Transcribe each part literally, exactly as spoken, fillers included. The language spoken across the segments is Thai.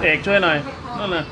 เอกช่วยหน่อยนั่นน่ะ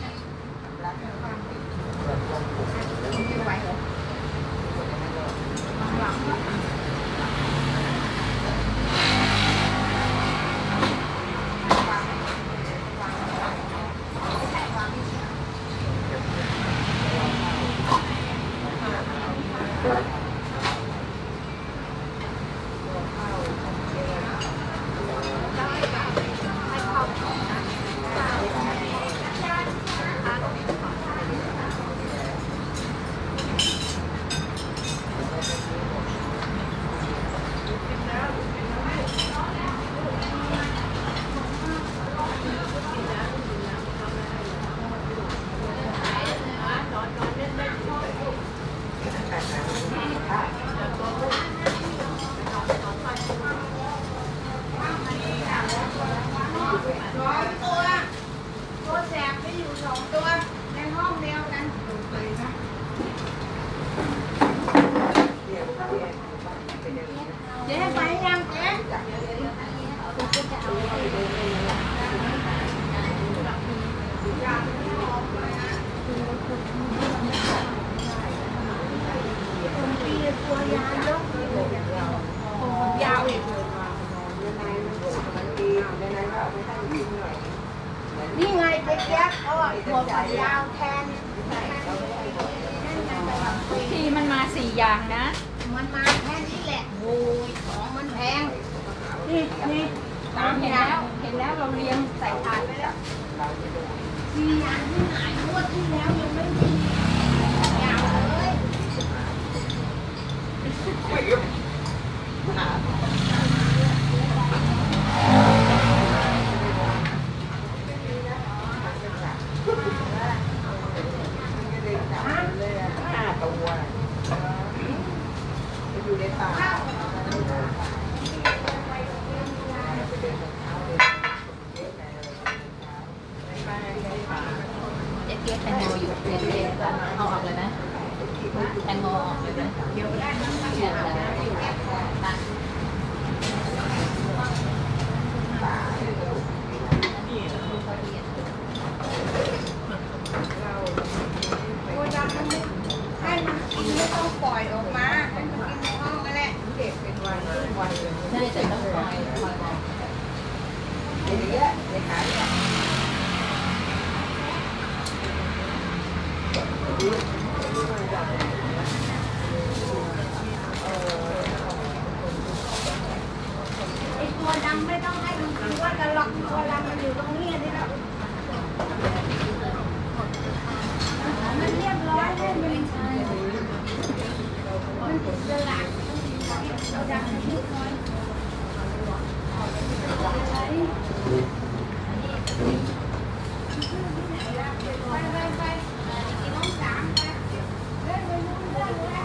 เจ๊ไปยังเจ๊ตัวยาวเยอะยาวอีกนี่ไงเจ๊แจ๊กเขาอ่ะหัวยาวแทนทีมันมาสี่อย่างนะมันมาแค่นี้แหละโอ้ยของมันแพงนี่นี่ตามเห็นยาแล้วเห็นแล้วเราเรียงใส่ถาดไปแล้วมียางที่ไหนงวดที่แล้วยังไม่มียาวเลยอยู่ในป่าเจ๊เกี๊ยแตงโมอยู่เจ๊เกี๊ยเอาออกเลยนะแตงโมออกเลยนะเดี๋ยวได้ทั้งทั้งอย่างเลยตัวดำมันไม่ให้มันกินไม่ต้องปล่อยออกมาให้มันกินในห้องนั่นแหละเด็กเป็นวันวันเลยใช่แต่ต้องคอยคอยบอกเดี๋ยวเยอะเดี๋ยวขายเนี่ยไอตัวดำไม่ต้องให้มันกินว่าจะหลอกตัวดำมันอยู่ตรงนี้นี่แหละมันเรียบร้อยให้มันใช่มันติดสลักตัวดำมันเรียบร้อยไปไปไปน้องสามไปเล่นไปนู่นเล่นเลย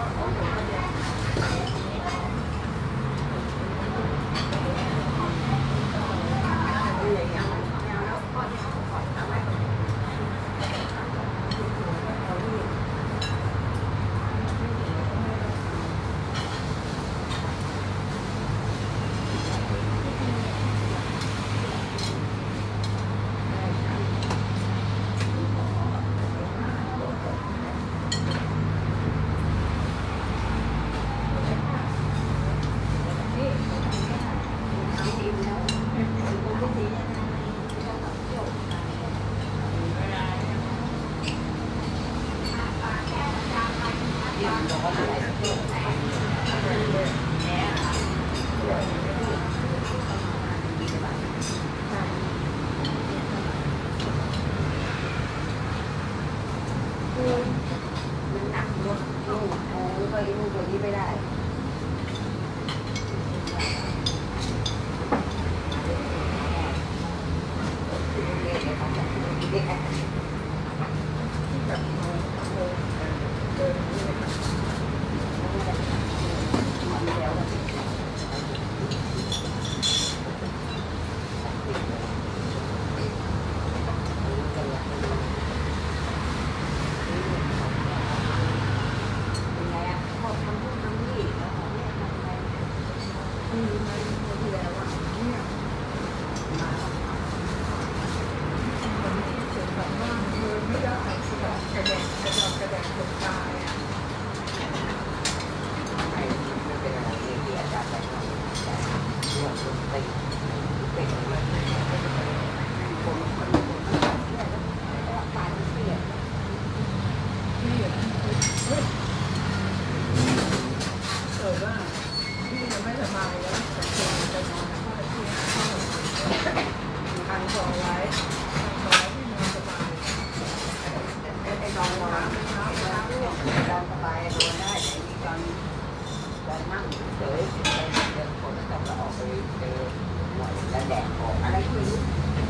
ว่าพี่จะไม่สบายแล้วแต่คนจะนอนก็จะที่ห้องทางคอไว้ทางคอที่นอนสบายไอ้นอนนอนเท้าเท้าร่วงนอนสบายนอนได้แต่นี่ตอนตอนนั่งเฉยเดินคนแล้วก็ออกไปเจอหน่อยแล้วแดดออกอะไรไม่รู้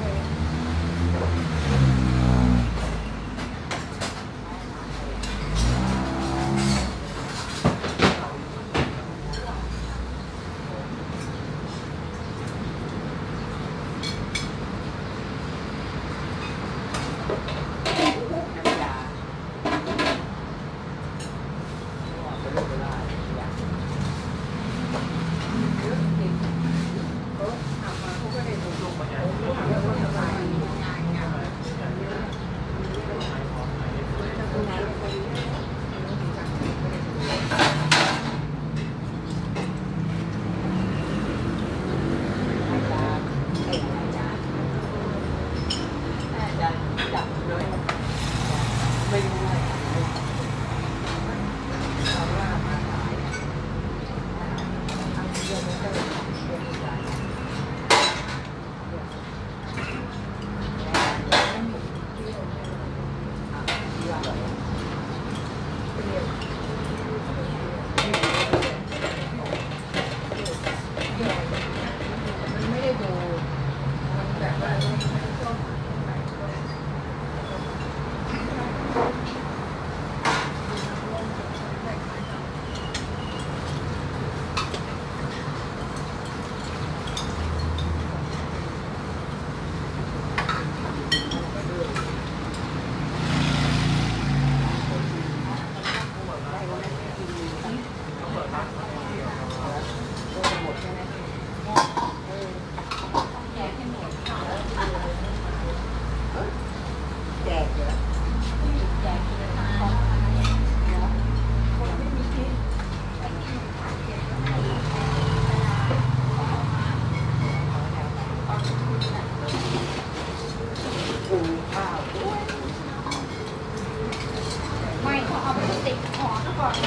ไม่เขาเอาไปติดหอซะก่อน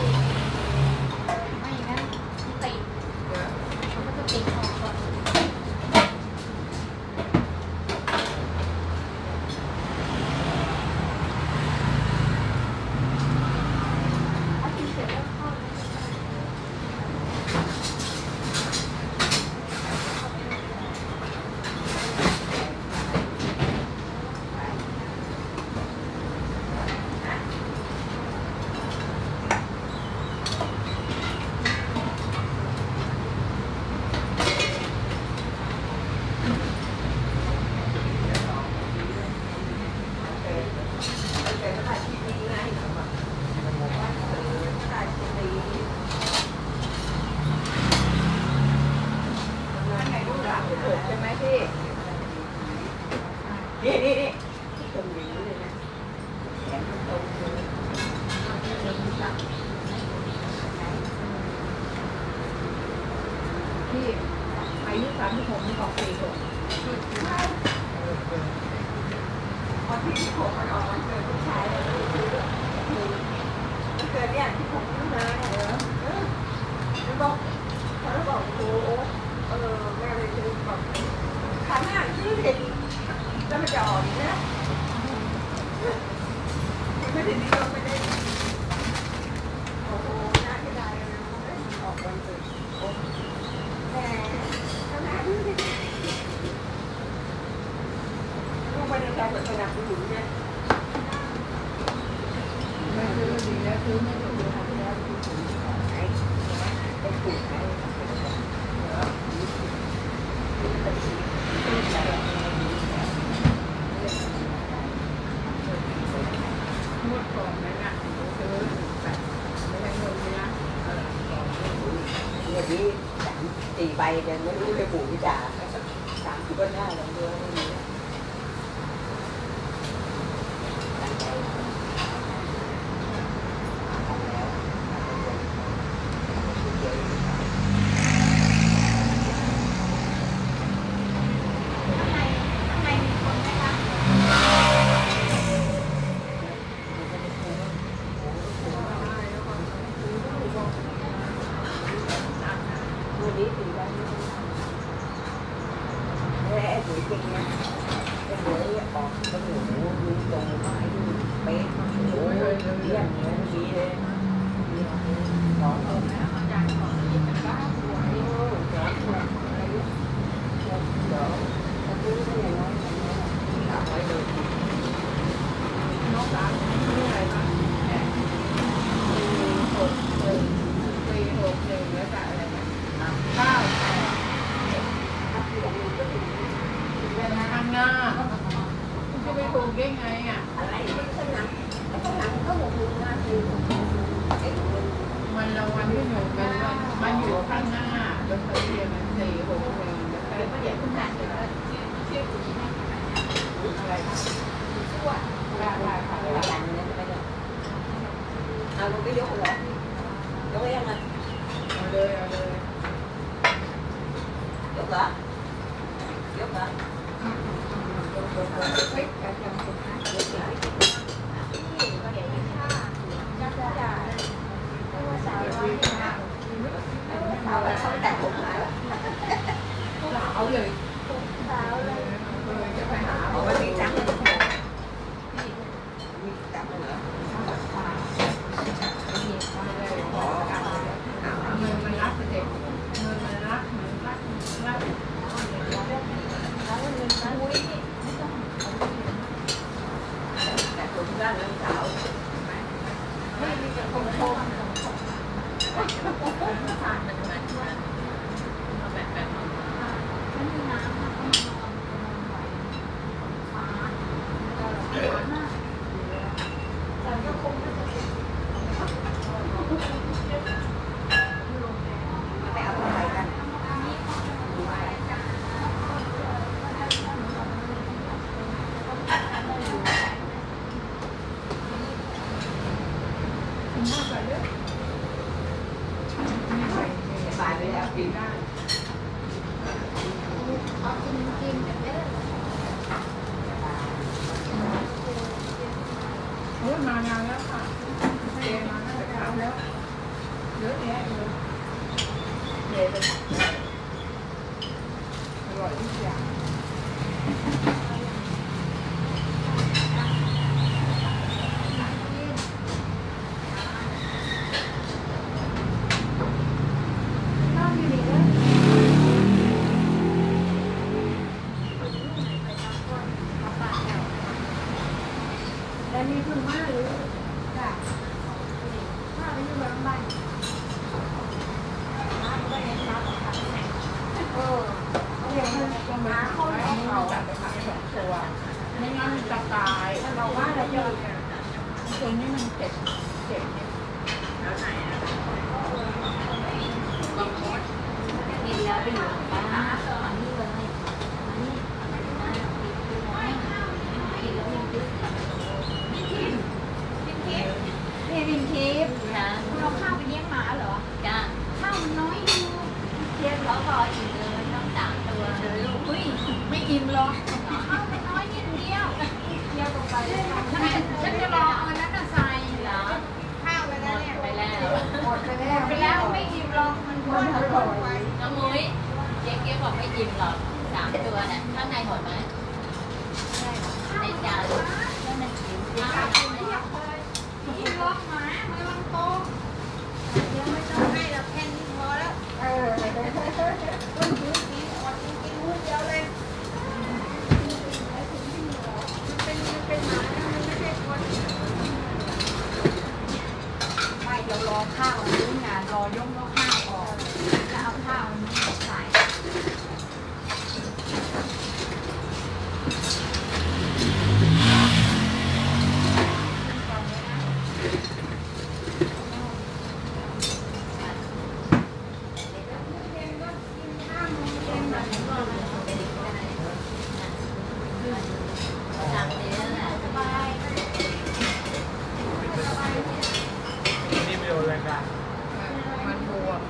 ไม่อย่างนั้นติดเขาก็จะติดหอก่อนเอากินเสร็จแล้วเข้าใช่ไหมพี่นี่นี่นี่ตรงนี้เลยนะแขนตรงเลยพี่อายุสามสิบหกนี่ออกสี่หกวันที่ที่ผมมันออกวันเกิดผู้ชายเลยวันเกิดเนี่ยที่ผมซื้อมาเหรอเออแล้วบอกเขาบอกโอ้เออแม่เลยซื้อบอกครั้งหน้าซื้อเด็กแล้วมันจะออกอีกนะไม่ได้ดีก็ไม่ได้โอ้โหน่าเสียดายเลยออกวันเกิดแต่ขนาดนี้ลูกไม่ได้การสนับสนุนเนี่ยไม่ซื้อดีแล้วซื้อไม่ถูกทำแล้วไหนเป็นถูกไหนงวดก่อนนั่นน่ะซื้อแต่ไม่ได้เงินเลยนะเงินนี้สามสี่ใบเดี๋ยวไม่รู้จะปู่จะจ่าสามสิบก็ได้แล้วเดือนนี้นี้ถึงได้ไอ้ปุ๋ยจริงนะไอ้ปุ๋ยออกก็หนูดูตรงไม้ดูเป๊ะโอ้ยเยี่ยมเลยดีเลยสองคนนะอาจารย์ของยี่สิบเก้าตัวนี่โอ้สองตัวอะไรเดี๋ยวเดี๋ยวจะซื้อได้ยังไงที่เอาไว้เลยน้องสาวชื่ออะไรบ้างสี่หกหนึ่งสี่หกหนึ่งแล้วก็อะไรนะเก้าแปดเป็นข้างหน้าคุณจะไปถูกได้ไงอ่ะอะไรข้างหลังข้างหลังก็หกหนึ่งหน้าสี่มันรางวัลที่หนึ่งมันมันอยู่ข้างหน้าแล้วเขาเรียนมันสี่หกหนึ่งแล้วก็เดี๋ยวคุณหนักเลยชื่ออะไรคะชั่วราคาค่ะหลังนี้ไปเลยเอาลงไปยกเหรอยกไปยังไงเอาเลยเอาเลยยกเหรอยกเหรอยกยกยกเฮ้ยการจำคนนะยกยกนี่ก็เดี๋ยวกินข้าวยักษ์ใหญ่ตัวสาวน้อยนะสาวเขาแต่งผมหายแล้วสาวเลยสาวเลยจะไปหาบอกว่ามีจังมีจังเหรอเงินมันรักเด็กเงินมันรักมันรักรักแล้วเงินมันอุ้ยแต่ผมร่างน้ำสาวไม่มีกระทงโชว์ผ่านมันทำไมเอาแบบแบบมันมีน้ำมันก็นอนนอนไหวฟ้าแต่ก็คงไม่จะเป็นไปเอาอะไรกันสบายไปแล้วกินได้เอาจริงจริงแบบนี้โอ้ยมางานแล้วค่ะเจมาตั้งแต่เช้าแล้วเยอะแยะเลยเดี๋ยวเป็นอร่อยทุกอย่างแต่มีพึ่งมากเลยค่ะถ้าไม่อยู่บ้านบ้านน้าก็ได้น้าค่ะเออเขาเรียกว่าน้าเขาเขาจับไปขายสองตัวไม่งั้นจะตายเราว่าเราเยอะตัวนี้มันเจ็บเจ็บเนี่ยแล้วไหนอ่ะบางคนกินแล้วไปอยู่กับป้าอันนี้เลยอันนี้อันนี้นะกินแล้วยังดื้อนี่วินทิพย์นะคุณเอาข้าวไปเลี้ยงหมาเหรอจ้าข้าวมันน้อยอยู่เทียนเขาพออิ่มเลยต้องสามตัวเลยลูกเฮ้ยไม่อิ่มหรอกข้าวมันน้อยนิดเดียวเดียวลงไปฉันจะรอเอานั้นน่ะใส่เหรอข้าวไปแล้วเนี่ยไปแล้วหมดไปแล้วไปแล้วไม่อิ่มหรอกมันควรอร่อยน้องมุ้ยเจ๊เกี้บอกไม่อิ่มหรอกสามตัวน่ะข้างในหมดไหมในจานแล้วมันอิ่มข้าวกินล็อกหมาไม่ต้องโตเดี๋ยวไม่ต้องให้เราแค่นี้พอแล้วเออคนหิวกินอดกินกินมื้อเดียวเลยมันเป็นมันเป็นหมามันไม่ใช่คนไม่เดี๋ยวรอข้าวนี้งานรอยกยกข้าวออกจะเอาข้าวนี้ใส่มันบวก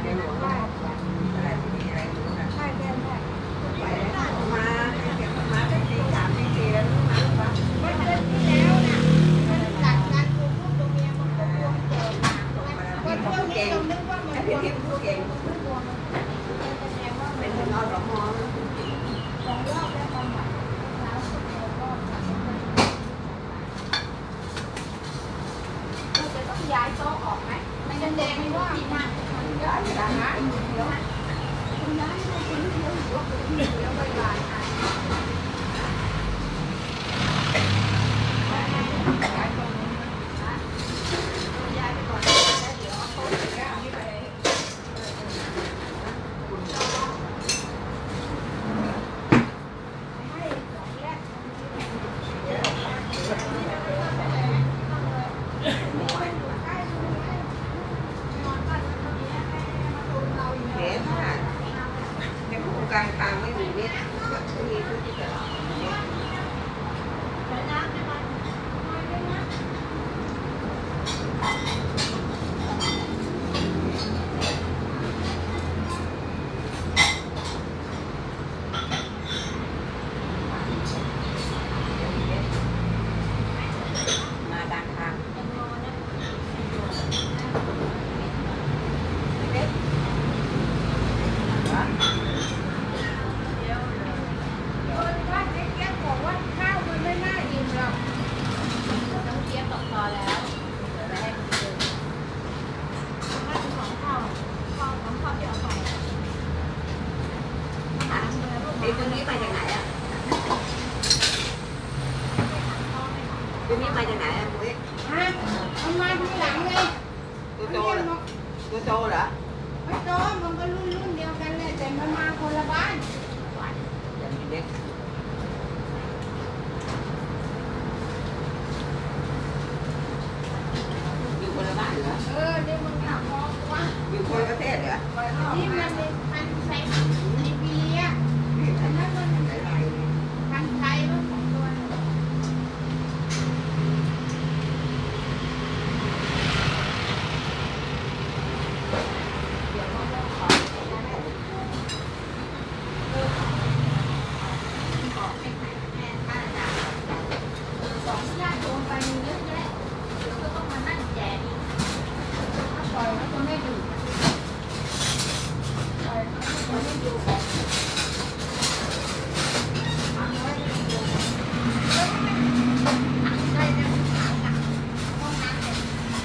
ในหลวงอะไรที่มีอะไรรู้นะใช่ใช่ใช่ไปมาเก็บมาได้ตีสามตีสี่แล้วรู้มาปะเมื่อเดือนที่แล้วนะมันจัดการตัวผู้ตัวเมียมันก็รวมเกิดวันช่วงนี้เรานึกว่ามันไอ้รพี่วมทิพย์ผู้เก่งรวมแสดงว่าเป็เป็น นนอนสมองสองรอบแล้วประมาณแล้วสองรอบเราจะต้องย้ายโต๊ะออกไหมมันจะแดงไม่ว่าที่นั่งย้ายไปไหนเดี๋ยวคุณย้ายไปคุณเดี๋ยวหัวคุณเดี๋ยวไปย้ายค่ะย้ายตรงนี้นะย้ายไปก่อนแล้วเดี๋ยวเอาโต๊ะแก้วนี้ไปให้สองแรกเห็นค่ะในผู้กลางทางไม่มีเม็ดมีผู้ที่จะ มาดังทางไอ้ตัวนี้มาจากไหนอ่ะตัวนี้มาจากไหนอ่ะคุณเอามาทีหลังไงตัวโตเหรอตัวโตเหรอไม่โตมันก็รุ่นรุ่นเดียวกันเลยแต่มันมาคนละบ้านอย่างเด็กอยู่คนละบ้านเหรอเออเดี๋ยวมึงถามมองว่าอยู่คนละประเทศเหรอที่มันเป็นพันไทยในปีอ่ะอันนั้นมันพันไทยมันของตัวสองญาติโอนไปเยอะแยะก็ต้องมานั่งแจกถ้าปล่อยแล้วก็ไม่ดูปล่อยแล้วก็ไม่ดูทำไว้ไม่ดูได้นะห้องน้ำเนี่ย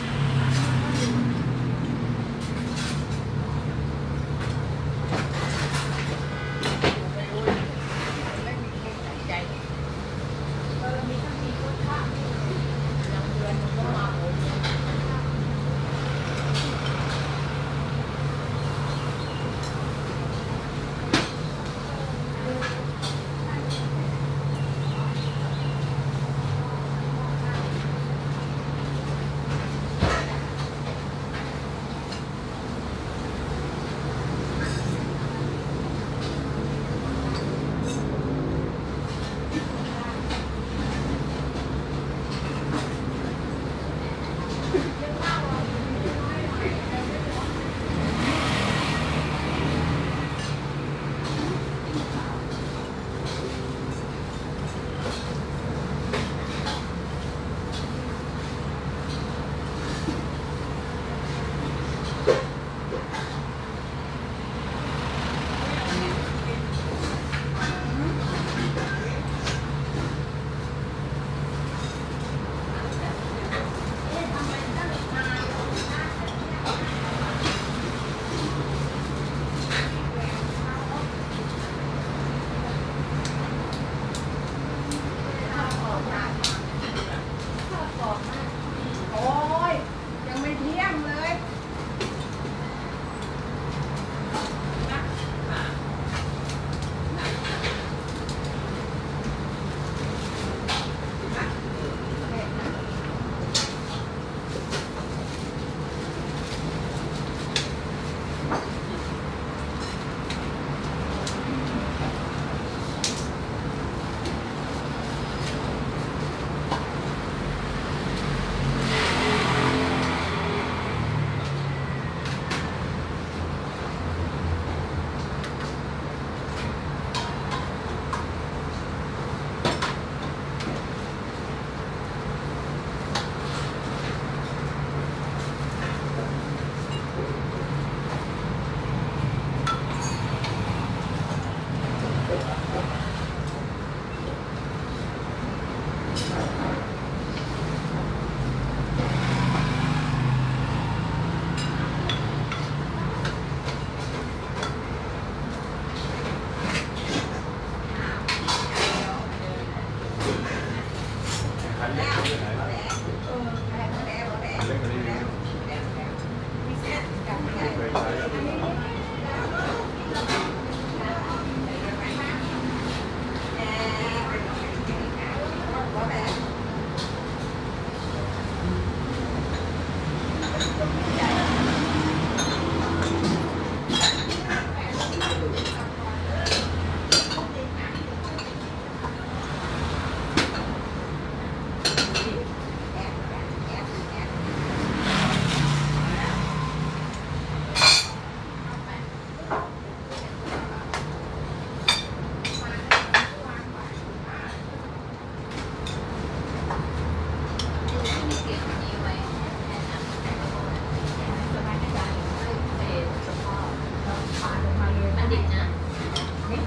ไม่มีใครใส่ใจเรามีทั้งทีรถข้ามยังเดือนมันก็มาโอ้ย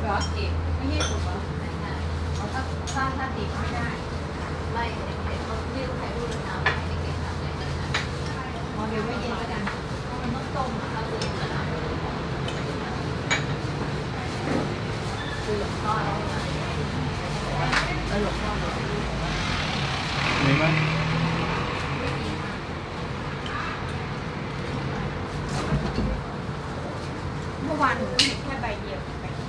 เหรอติดไม่ใช่ถูกเหรอถ้าถ้าถ้าติดไม่ได้ไม่เด็กๆเขาไม่รู้ใครรู้นะเด็กๆทำอะไรกันนะพอเดี๋ยวไม่เย็นแล้วกันเพราะมันต้องต้มนะคะคือคือหลวงพ่ออะไรนะเออหลวงพ่อเลยมีไหมเมื่อวานหนูเห็นแค่ใบเดียว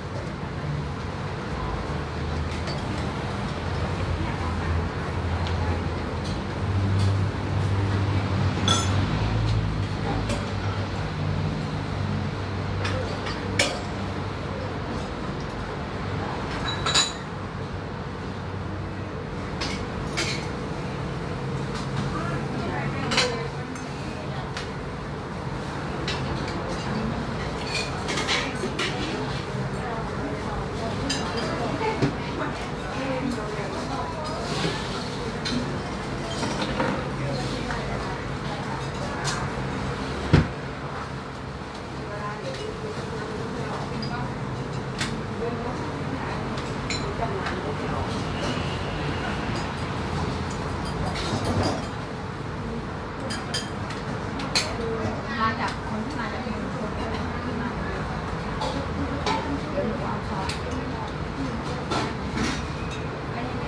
มาจากคนที่มาจากเมืองชนที่มาเดี๋ยวหนูเอาซอสไม่ได้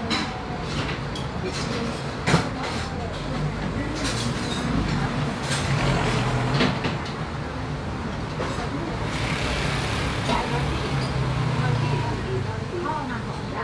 เข้ามาของอย่าง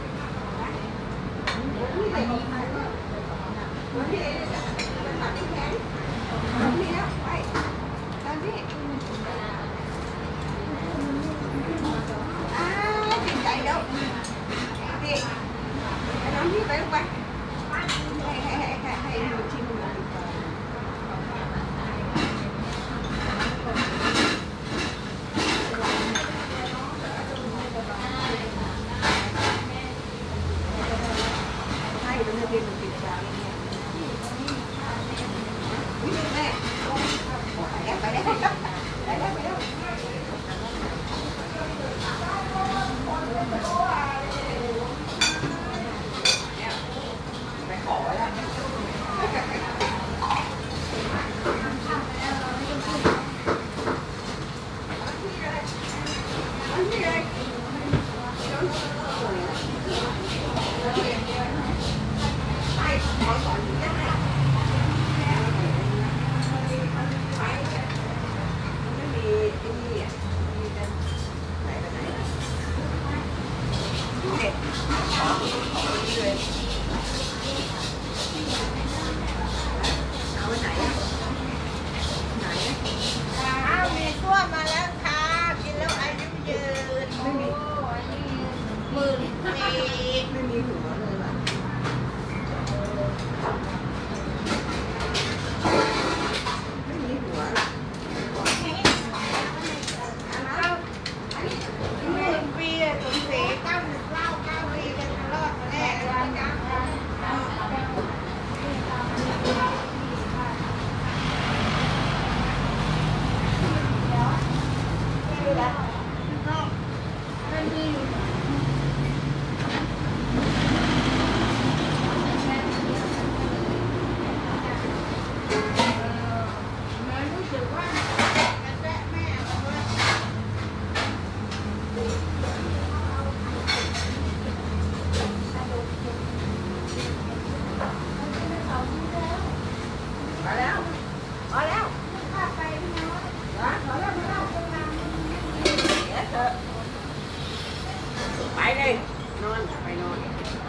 ไปเลยนอนไปนอน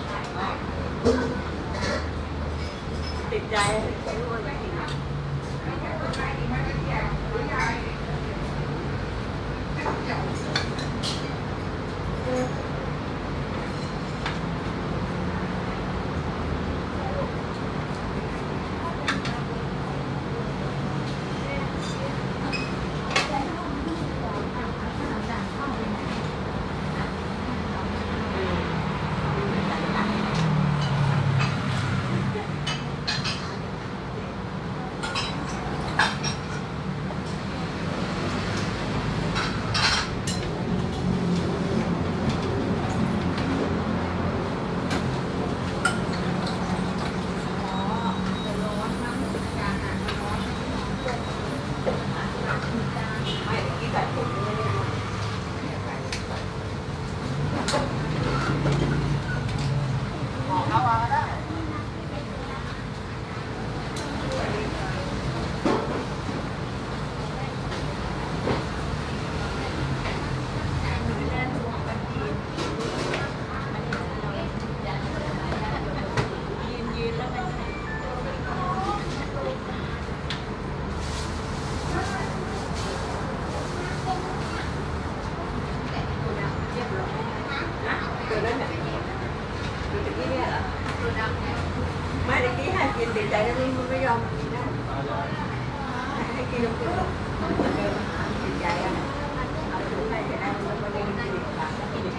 ติดใจไปนอนไปกินแล้วมันไม่ยอมกินนะให้กินแล้วกินเดินมาหาติดใจอ่ะเอาถุงไปจะได้มันไม่ได้กินปากกิน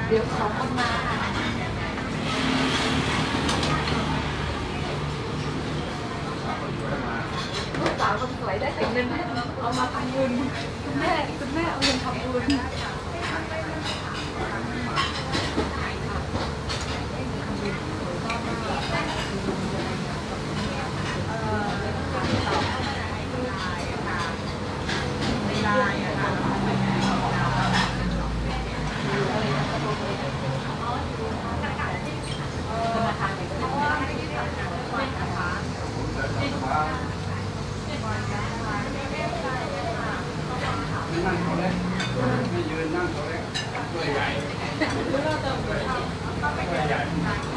เดี๋ยวสองคนมาลูกสาวคนสวยได้แต่เงินเอามาทำบุญคุณแม่คุณแม่เอาเงินทำบุญนั่งเขาเล็กไม่ยืนนั่งเขาเล็กตัวใหญ่ตัวใหญ่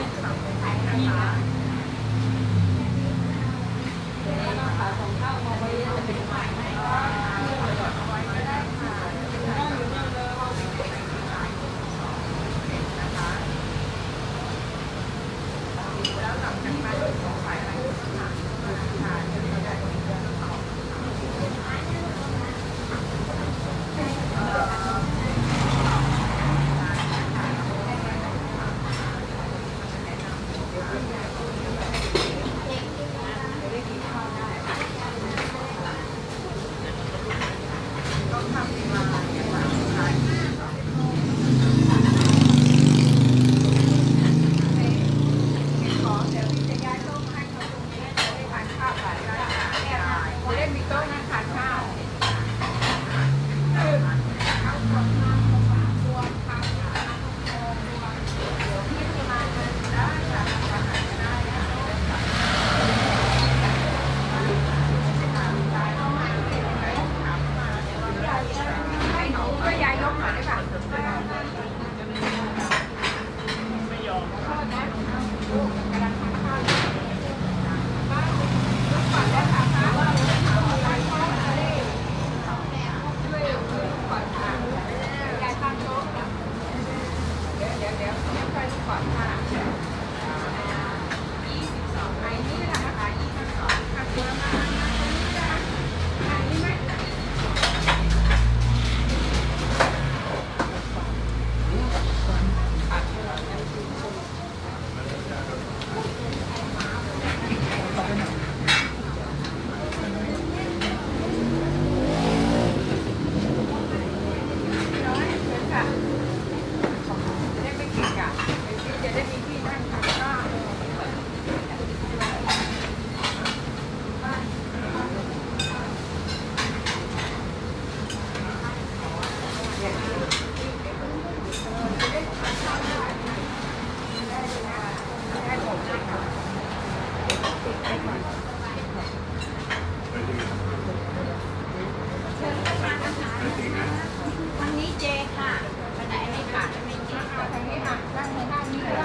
วันนี้เจค่ะวันไหนไม่ขาดไม่เจทางนี้ค่ะด้านในด้านนี้ก็ได้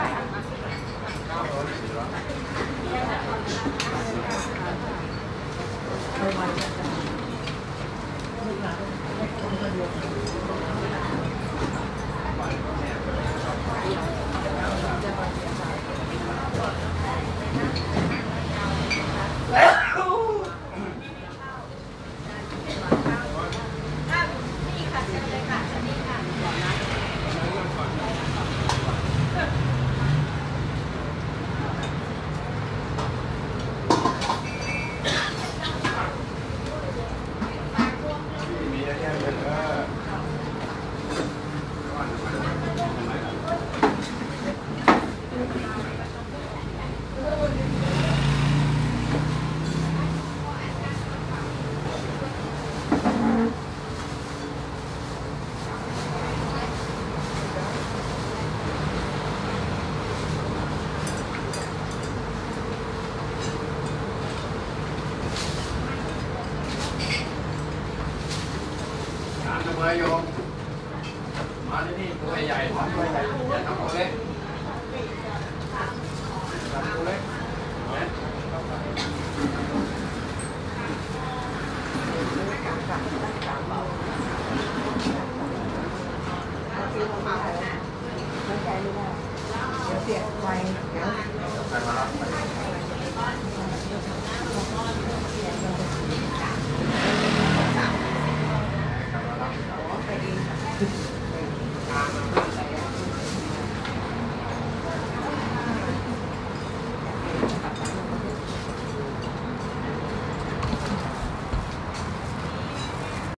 มาโยมมาที่นี่ตัวใหญ่ทำตัวใหญ่อย่าทำตัวเล็กทำตัวเล็ก